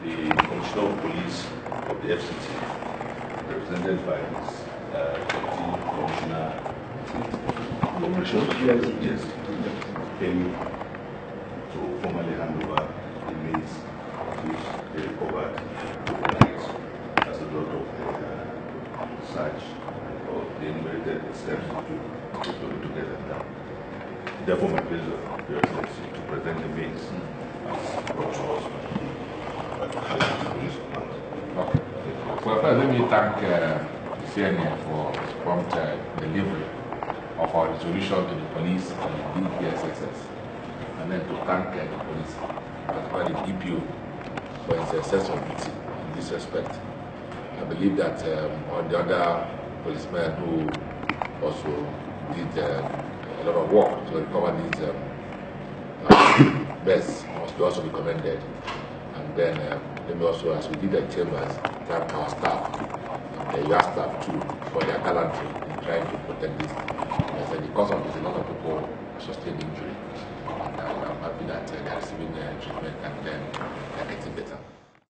the Commissioner of Police of the FCT, represented by his Deputy Commissioner yes, came to formally hand over the inmates which they recovered as a result of the search or the enumerated steps to get it done. Therefore, my pleasure, Your Excellency, to present the means as brought to us by the police command. Okay. Well, first, let me thank CNN for prompt delivery of our resolution to the police and the DPSSS, and then to thank the police, particularly the DPO, for its sense of duty in this respect. I believe that on the other policemen who also did a lot of work to recover these beds must also be commended. And then let me also, as we did at Chambers, thank our staff and the US staff too for their gallantry in trying to protect this. As in the cause of this, a lot of people sustained injury. And I'm happy that they're receiving treatment and then they're getting better.